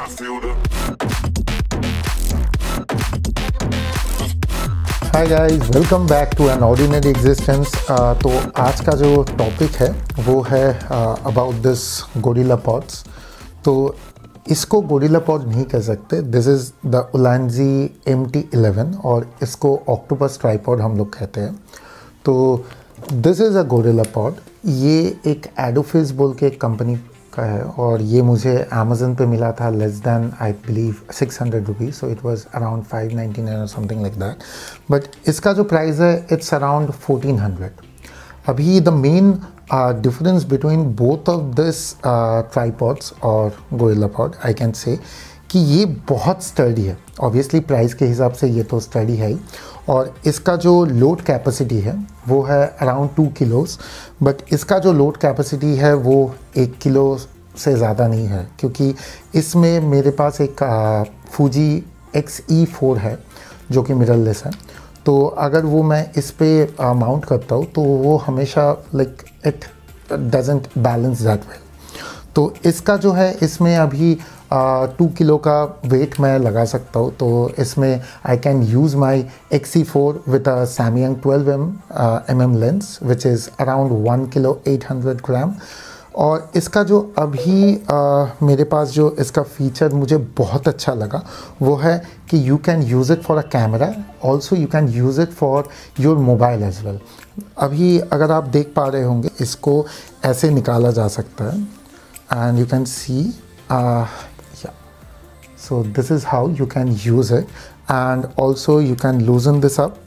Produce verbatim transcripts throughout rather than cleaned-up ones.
Hi guys, welcome back to an ordinary existence. तो आज का जो टॉपिक है वो है अबाउट दिस गोरिल्ला पॉड्स। तो इसको गोरिल्ला पॉड नहीं कह सकते, this is the Ulanzi M T eleven और इसको ऑक्टोपस ट्राइपॉड हम लोग कहते हैं। तो this is a gorilla pod. ये एक एडोफिस बोल के एक कंपनी का है और ये मुझे अमेज़न पे मिला था less than I believe six hundred rupees, so it was around five ninety nine और समथिंग लाइक दैट। बट इसका जो प्राइस है इट्स अराउंड फोर्टीन हंड्रेड। अभी the main difference between both of this tripods और gorilla pod I can say कि ये बहुत study है। ऑब्वियसली प्राइस के हिसाब से ये तो स्टडी है ही, और इसका जो लोड कैपेसिटी है वो है अराउंड टू किलोस। बट इसका जो लोड कैपेसिटी है वो एक किलो से ज़्यादा नहीं है, क्योंकि इसमें मेरे पास एक फूजी एक्स ई फोर है जो कि मिररलेस है। तो अगर वो मैं इस पर माउंट करता हूँ तो वो हमेशा like it doesn't balance that well. तो इसका जो है इसमें अभी टू uh, किलो का वेट मैं लगा सकता हूँ। तो इसमें I can use my X E four with a Samyang twelve M M M lens which is around one kilo eight hundred gram. और इसका जो अभी uh, मेरे पास जो इसका फीचर मुझे बहुत अच्छा लगा वो है कि you can use it for a camera, also you can use it for your mobile as well. अभी अगर आप देख पा रहे होंगे इसको ऐसे निकाला जा सकता है and you can see so this is how you can use it, and also you can loosen this up.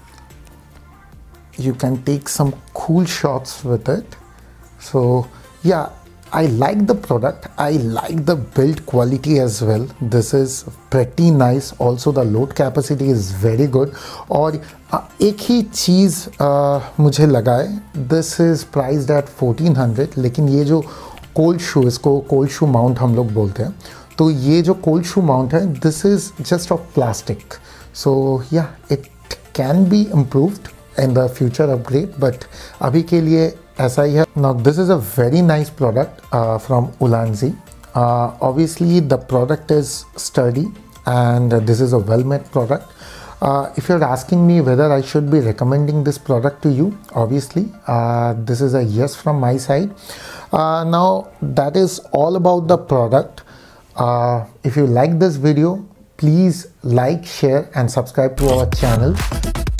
You can take some cool shots with it. So yeah, I like the product. I like the build quality as well. This is pretty nice. Also the load capacity is very good. और एक ही चीज़ मुझे लगा है, this is priced at fourteen hundred, लेकिन ये जो cold शू, इसको cold shoe mount हम लोग बोलते हैं, तो ये जो कोल्ड शू माउंट है this is just of plastic. So yeah it can be improved in the future upgrade, but अभी के लिए ऐसा ही है। Now this is a very nice product from Ulanzi. Obviously the product is sturdy and uh, this is a well made product. Uh, if you're asking me whether I should be recommending this product to you, obviously uh, this is a yes from my side. Uh, now that is all about the product. Uh, if you like this video, please like, share and subscribe to our channel.